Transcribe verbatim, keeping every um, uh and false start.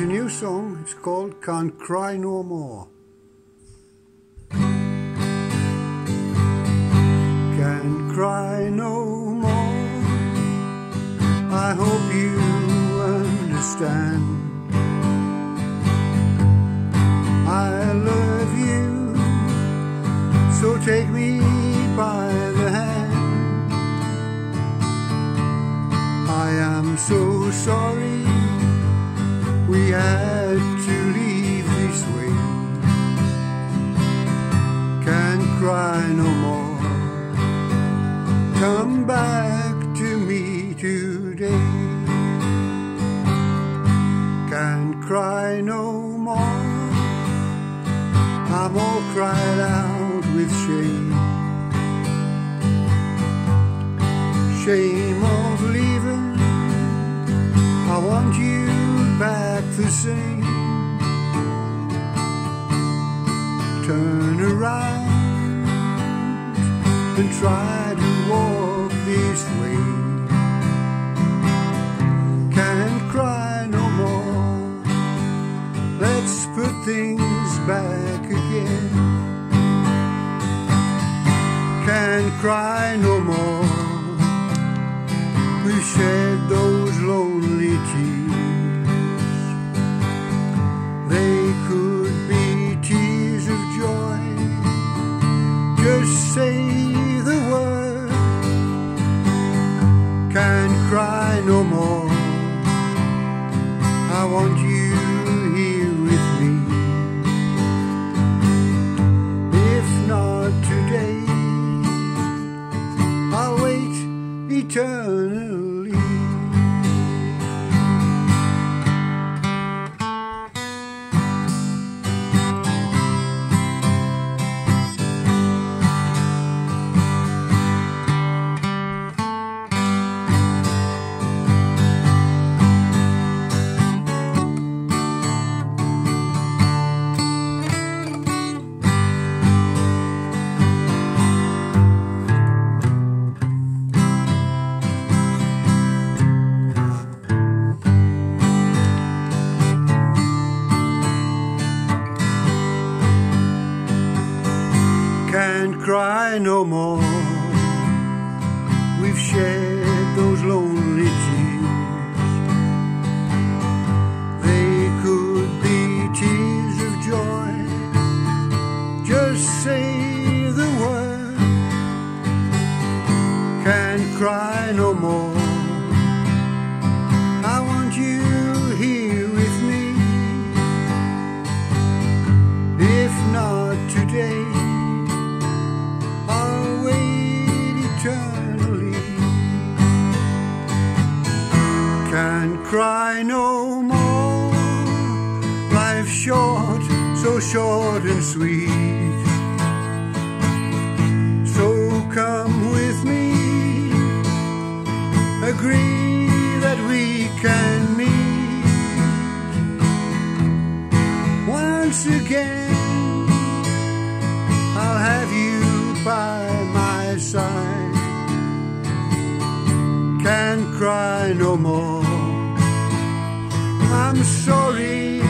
a new song. It's called Can't Cry No More. Can't cry no more, I hope you understand. I love you, so take me by the hand. I am so sorry we had to leave this way. Can't cry no more, come back to me today. Can't cry no more, I'm all cried out with shame. Shame of leaving, I want you back the same. Turn around and try to walk this way. Can't cry no more, let's put things back again. Can't cry no more, we shed those lonely tears. They could be tears of joy, just say the word. Can't cry no more, I want you here with me. If not today, I'll wait eternally. Can't cry no more, we've shed those lonely tears. They could be tears of joy, just say the word. Can't cry no more, I want you here with me. If not today, can't cry no more, life's short, so short and sweet. So come with me, agree that we can meet once again. I'll have you by my side. Can't cry no more, I'm sorry